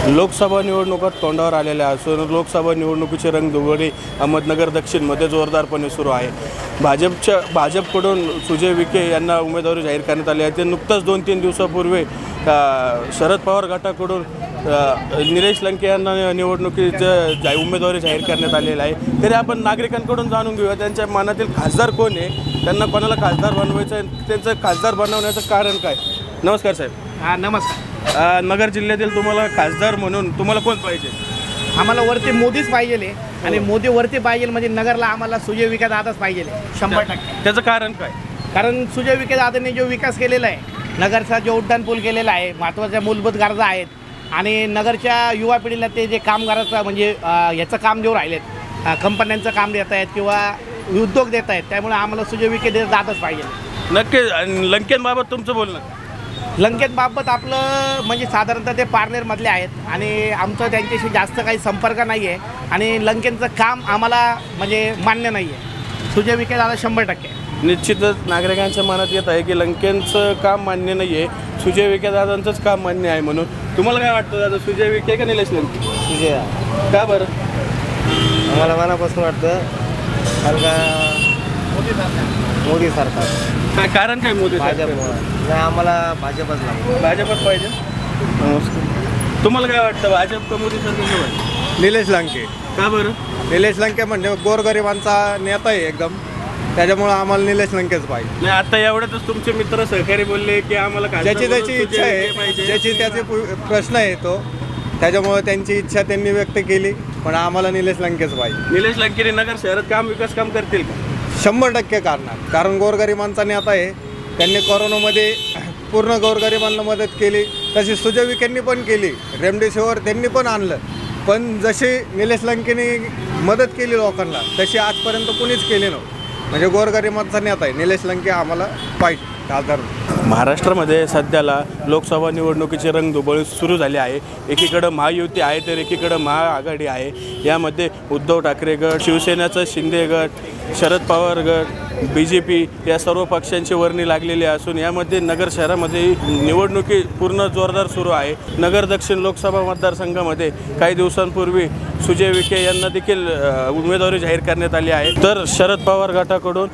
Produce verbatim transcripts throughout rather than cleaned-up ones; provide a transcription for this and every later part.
लोकसभा निवडणुका तोंडावर आलेल्या असून लोकसभा निवडणुकीचे रंगधुमाळी अहमदनगर दक्षिणमध्ये जोरदारपणे सुरू आहे। भाजपच्या भाजपकडून सुजय विखे यांना उमेदवारी जाहीर करण्यात आली आहे। ते नुकताच दोन तीन दिवसापूर्वी शरद पवार गटाकडून निलेश लंके यांना निवडणुकीचं जा उमेदवारी जाहीर करण्यात आलेलं आहे। तरी आपण नागरिकांकडून जाणून घेऊया त्यांच्या मनातील खासदार कोण आहे, त्यांना कोणाला खासदार बनवायचं आहे, त्यांचं खासदार बनवण्याचं कारण काय। नमस्कार साहेब। हां नमस्कार। नगर जिल्ह्यातील तुम्हाला खासदार म्हणून तुम्हाला कोण पाहिजे? आम्हाला वरती मोदीच पाहिजे आणि मोदी वरती पाहिजे म्हणजे नगरला आम्हाला सुजय विखे दादाच पाहिजे शंभर टक्के। त्याचं कारण काय? कारण सुजय विखे दादांनी जो विकास केलेला आहे, नगरचा जो उड्डाणपूल केलेला आहे, महत्त्वाच्या मूलभूत गरजा आहेत आणि नगरच्या युवा पिढीला ते जे कामगाराचं म्हणजे याचं काम देऊ राहिलेत, कंपन्यांचं काम देत आहेत किंवा उद्योग देत आहेत, त्यामुळे आम्हाला सुजय विखे दादाच पाहिजे। नक्की लंकेंबाबत तुमचं बोलणं? लंकेंबाबत आपलं म्हणजे साधारणतः ते पारनेरमधले आहेत आणि आमचं त्यांच्याशी जास्त काही संपर्क नाही आहे आणि लंकेंचं काम आम्हाला म्हणजे मान्य नाही आहे। सुजय विखे दादा शंभर टक्के। निश्चितच नागरिकांच्या मनात येत आहे की लंकेंचं काम मान्य नाही आहे, सुजय विखे दादांचंच काम मान्य आहे म्हणून। तुम्हाला काय वाटतं दादा, सुजय विखे का निलेश लंके? सुजय। का बरं? आम्हाला मनापासून वाटतं कारण का मोदी सरकार। काय कारण काय मोदी? भाजपमुळे नाही, आम्हाला भाजपच लागतो। भाजपच पाहिजे। नमस्कार। तुम्हाला काय वाटतं, भाजप का मोदी सरकार? निलेश लंके। का बरं? निलेश लंके म्हणजे गोरगरिबांचा नेता आहे एकदम, त्याच्यामुळे आम्हाला निलेश लंकेच पाहिजे। नाही, आता एवढ्यातच तुमचे मित्र सहकारी बोलले की आम्हाला ज्याची त्याची इच्छा आहे, ज्याची त्याचे प्रश्न आहे तो, त्याच्यामुळे त्यांची इच्छा त्यांनी व्यक्त केली, पण आम्हाला निलेश लंकेच पाहिजे। निलेश लंकेने नगर शहरात काम विकास काम करतील का? शंभर टक्के करणार, कारण गोरगरिबांचा नेता आहे, त्यांनी कोरोनामध्ये पूर्ण गोरगरिबांना मदत केली, तशी सुजय विखेंनी पण केली, रेमडेसिवीर त्यांनी पण आणलं, पण जशी निलेश लंकेने मदत केली लोकांना तशी आजपर्यंत कुणीच केली नव्हती। म्हणजे गोरगरिबांचा नेता आहे निलेश लंके, आम्हाला पाहिजे खासदार। महाराष्ट्रामध्ये सध्याला लोकसभा निवडणुकीची रंगधुमाळी सुरू झाली आहे। एकीकडं महायुती आहे तर एकीकडं महाआघाडी आहे। यामध्ये उद्धव ठाकरे गट, शिवसेनेचं शिंदे गट, शरद पवार गट, बी जे पी या सर्व पक्षांची वर्णी लागलेली असून यामध्ये नगर शहरामध्ये निवडणुकी पूर्ण जोरदार सुरू आहे। नगर दक्षिण लोकसभा मतदारसंघामध्ये काही दिवसांपूर्वी सुजय विखे यांना देखील उमेदवारी जाहीर करण्यात आली आहे, तर शरद पवार गटाकडून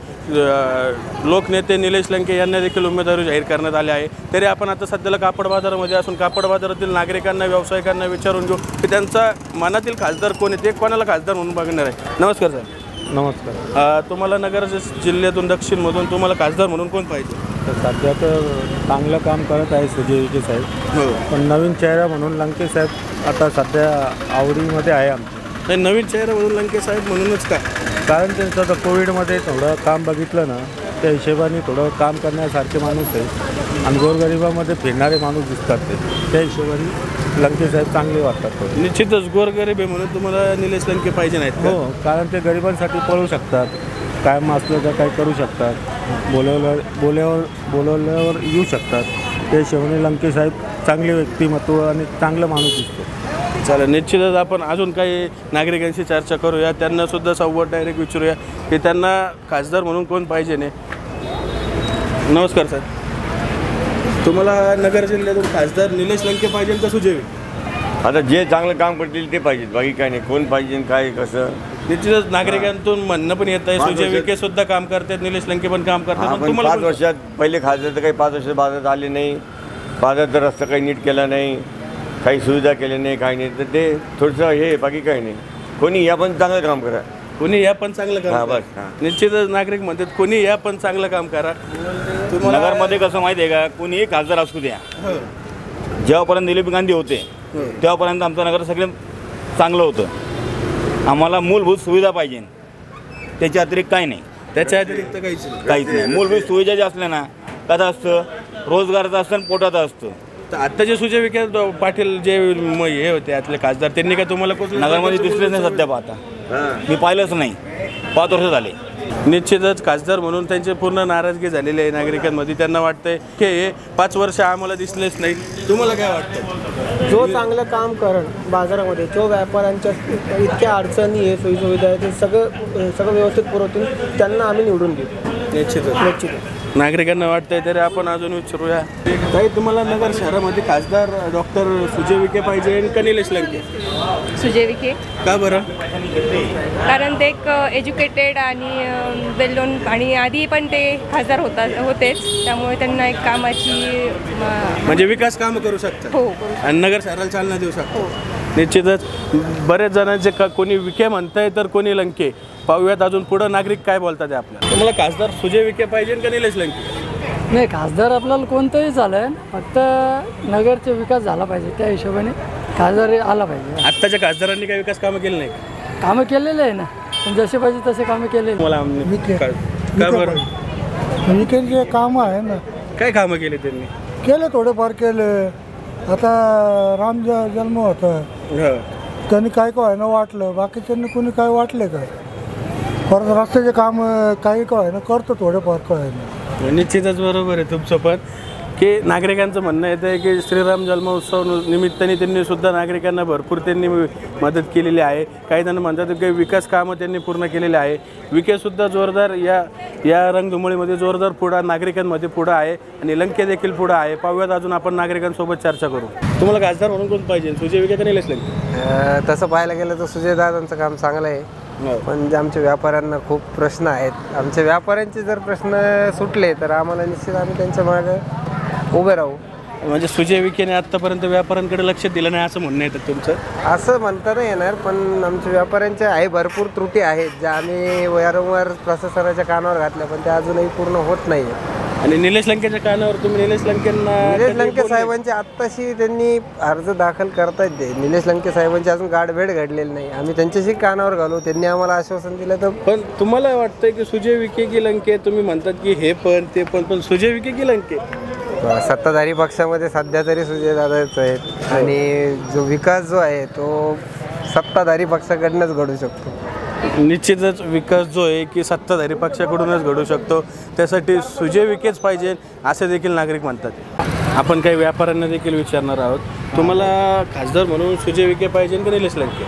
लोकनेते निलेश लंके यांना देखील उमेदवारी जाहीर करण्यात आली आहे। तरी आपण आता सध्याला कापड बाजारामध्ये असून कापड बाजारातील नागरिकांना, व्यावसायिकांना विचारून घेऊ की त्यांचा मनातील खासदार कोण आहे, ते कोणाला खासदार म्हणून बघणार आहे। नमस्कार सर। नमस्कार। तुम्हाला नगर जिल्ह्यातून दक्षिणमधून तुम्हाला खासदार म्हणून कोण पाहिजे? तर सध्या तर चांगलं काम करत आहे सुजय विखे साहेब, हो, पण नवीन चेहरा म्हणून लंके साहेब आता सध्या आवडीमध्ये आहे आमच्या। नाही, नवीन चेहरा म्हणून लंके साहेब म्हणूनच का? कारण त्यांचं आता कोविडमध्ये थोडं काम बघितलं ना, त्या हिशोबाने थोडं काम करण्यासारखे माणूस आहे आणि गोरगरिबामध्ये फिरणारे माणूस दिसतात, ते त्या हिशोबाने लंके साहेब चांगले वाटतात। निश्चितच गोरगरीब आहे म्हणून तुम्हाला निलेश लंके पाहिजे नाहीत? हो, कारण ते गरिबांसाठी पळू शकतात, कायम असलं तर काही करू शकतात, बोलवलं बोलल्यावर बोलवल्यावर येऊ शकतात, त्या हिशोबाने लंके साहेब चांगले व्यक्तिमत्व आणि चांगलं माणूस दिसतो। चालेल, निश्चितच आपण अजून काही नागरिकांशी चर्चा करूया, त्यांनासुद्धा संवाद डायरेक्ट विचारूया की त्यांना खासदार म्हणून कोण पाहिजे नाही। नमस्कार सर। तुम्हाला नगर जिल्ह्यातून खासदार निलेश लंके पाहिजे का सुजय विखे? आता जे चांगलं काम करतील ते पाहिजेत, बाकी काय नाही, कोण पाहिजे काय कसं। निश्चितच नागरिकांतून म्हणणं पण येत आहे सुजय विखे सुद्धा काम करतात, निलेश लंके पण काम करतात, पण तुम्हाला पाच वर्षात पहिले खासदार तर काही पाच वर्षात बाजारात आले नाही, बाजारात रस्ता काही नीट केला नाही, काही सुविधा केल्या नाही, काही नाही, तर ते थोडंसं हे बाकी काही नाही। कोणी या पण चांगलं काम करा, कोणी या पण चांगलं काम बस। करा। निश्चितच नागरिक म्हणतात कोणी या पण चांगलं काम करा। नगरमध्ये कसं माहिती आहे का, कोणीही खासदार असू द्या, जेव्हापर्यंत दिलीप गांधी होते तेव्हापर्यंत आमचं नगर सगळं चांगलं होतं। आम्हाला मूलभूत सुविधा पाहिजे, त्याच्या अतिरिक्त काही नाही, त्याच्या अतिरिक्त काहीच काहीच नाही। मूलभूत सुविधा ज्या असल्या ना, कसं असतं, रोजगाराचं असतं आणि पोटाचं असतं। तर आता जे सुजय विखे पाटील जे हे होते आतले खासदार, त्यांनी काय तुम्हाला नगरमध्ये दिसलेच नाही सध्या पाहता, मी पाहिलंच नाही, पाच वर्ष झाले। निश्चितच खासदार म्हणून त्यांची पूर्ण नाराजगी झालेली आहे नागरिकांमध्ये। त्यांना वाटतंय की हे पाच वर्ष आम्हाला दिसलेच नाही। तुम्हाला काय वाटतं? जो चांगलं काम करण बाजारामध्ये, जो व्यापाऱ्यांच्या इतक्या अडचणी आहे, सोयीसुविधा आहे, ते सगळं सगळं व्यवस्थित पुरवतील, त्यांना आम्ही निवडून देऊ। निश्चितच निश्चित नागरिकांना वाटतंय तरी आपण अजून विचारूया. ताई, तुम्हाला नगर शहरामध्ये खासदार डॉक्टर सुजय विखे पाहिजे का निलेश लंके? सुजय विखे. का बरं? कारण ते एक एज्युकेटेड आणि वेल नोन आणि आधी पण ते खासदार होता होतेच, त्यामुळे त्यांना एक कामाची म्हणजे विकास कामं करू शकतात. हो. आणि नगर शहराला चालना देऊ शकतात. निश्चितच बरेच जणांचे का कोणी विखे म्हणताय तर कोणी लंके. पाहूयात अजून पुढं नागरिक काय बोलतात आपल्याला. तुम्हाला खासदार सुजय विखे पाहिजे का निलेश लंके? नाही, खासदार आपल्याला कोणतंही चालेल, फक्त नगरचा विकास झाला पाहिजे, त्या हिशोबाने खासदार आला पाहिजे. आत्ताच्या खासदारांनी काही विकास कामं केले नाही? कामं केलेले आहे ना, पण जसे पाहिजे तसे कामं केलेले. मला का बरं? विखे जे कामं आहे ना, काय कामं केले त्यांनी? केले थोडेफार केले. आता राम ज जन्म होता, त्यांनी काय काय ना वाटलं, बाकीच्यांनी कोणी काय वाटले का? परत रस्त्याचे काम काही काय ना करतो थोडेफार काय ना. निश्चितच बरोबर आहे तुमचं पण, की नागरिकांचं म्हणणं येतं आहे की श्रीराम जन्मोत्सव निमित्ताने त्यांनी सुद्धा नागरिकांना भरपूर त्यांनी मदत केलेली आहे. काही जण म्हणतात की विकास कामं त्यांनी पूर्ण केलेले आहे. विखेसुद्धा जोरदार या या रंगधुमाळीमध्ये जोरदार पुढा नागरिकांमध्ये पुढं आहे आणि लंके देखील पुढं आहे. पाहूयात अजून आपण नागरिकांसोबत चर्चा करू. तुम्हाला खासदार म्हणून कोण पाहिजे, सुजय विखे का निलेश लंके? तसं पाहायला गेलं तर सुजयदादांचं काम चांगलं आहे, पण जे आमच्या व्यापाऱ्यांना खूप प्रश्न आहेत. आमच्या व्यापाऱ्यांचे जर प्रश्न सुटले तर आम्हाला निश्चित आम्ही त्यांच्या मागं उभे राहू. म्हणजे सुजय विखेने आत्तापर्यंत व्यापाऱ्यांकडे लक्ष दिलं नाही असं म्हणणं येतं तुमचं? असं म्हणता नाही येणार, पण आमच्या व्यापाऱ्यांच्या आहे भरपूर त्रुटी आहेत ज्या आम्ही वारंवार प्रशासनाच्या कानावर घातल्या, पण त्या अजूनही पूर्ण होत नाही. आणि निलेश लंकेच्या कानावर तुम्ही निलेश लंकेंना निलेश लंके साहेबांची आत्ताशी त्यांनी अर्ज दाखल करतायत. ते निलेश लंके साहेबांची अजून गाठभेट घडलेली नाही. आम्ही त्यांच्याशी कानावर घालू, त्यांनी आम्हाला आश्वासन दिलं तर. पण तुम्हाला वाटतंय की सुजय विखे की लंके? तुम्ही म्हणतात की हे पण ते पण, पण सुजय विखे की लंके? सत्ताधारी पक्षामध्ये सध्या तरी सुजयदादाच आहेत आणि जो विकास जो आहे तो सत्ताधारी पक्षाकडूनच घडू शकतो. निश्चितच विकास जो आहे की सत्ताधारी पक्षाकडूनच घडू शकतो, त्यासाठी सुजय विखेच पाहिजे असे देखील नागरिक म्हणतात. आपण काही व्यापाऱ्यांना देखील विचारणार आहोत. तुम्हाला खासदार म्हणून सुजय विखे पाहिजे का निलेश लंके?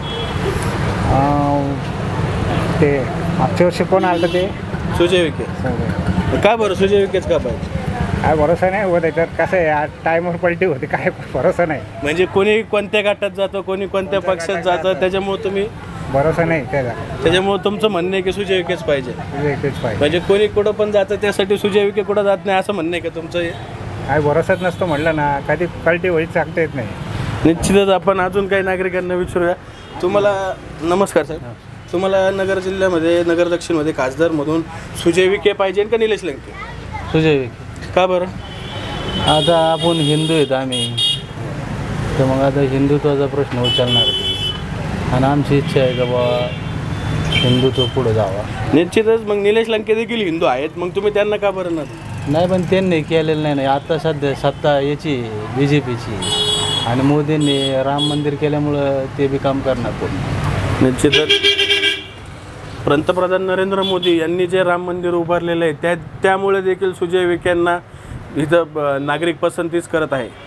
ते मागच्या वर्षी कोण आलं ते सुजय विखे. का बरं सुजय विखेच का पाहिजे? काय भरोसा नाही हो त्याच्यात. कसं आहे, आज टाईमवर पलटी होते, काय भरोसा नाही. म्हणजे कोणी कोणत्या गटात जातं, कोणी कोणत्या पक्षात जातं, त्याच्यामुळे तुम्ही भरोसा नाही त्याचा. त्याच्यामुळे तुमचं म्हणणं आहे की सुजय विखेच पाहिजे. सुजय विखेच पाहिजे. म्हणजे कोणी कुठं पण जातं त्यासाठी सुजय विखे कुठं जात नाही असं म्हणणं आहे का तुमचं? काय भरोसाच नसतो म्हटलं ना, कधी पलटी होईल सांगता येत नाही. निश्चितच आपण अजून काही नागरिकांना विचारूया. तुम्हाला नमस्कार साहेब, तुम्हाला नगर जिल्ह्यामध्ये नगर दक्षिणमध्ये खासदारमधून सुजय विखे पाहिजे का निलेश लंके? सुजय विखे. का बरं? आता आपण हिंदू आहेत आम्ही, तर मग आता हिंदुत्वाचा प्रश्न उचलणार ते, आणि आमची इच्छा आहे का बाबा हिंदुत्व पुढं जावा. निश्चितच. मग निलेश लंके देखील हिंदू आहेत, मग तुम्ही त्यांना का बरं ना? नाही, पण त्यांनी केलेलं नाही. नाही आता सध्या सत्ता याची बी जे पीची, आणि मोदींनी राम मंदिर केल्यामुळं ते बी काम करणार कोण. निश्चितच पंतप्रधान नरेंद्र मोदी यांनी जे राम मंदिर उभारलेलं आहे त्या त्यामुळे देखील सुजय विखेंना इथं नागरिक पसंतीच करत आहे.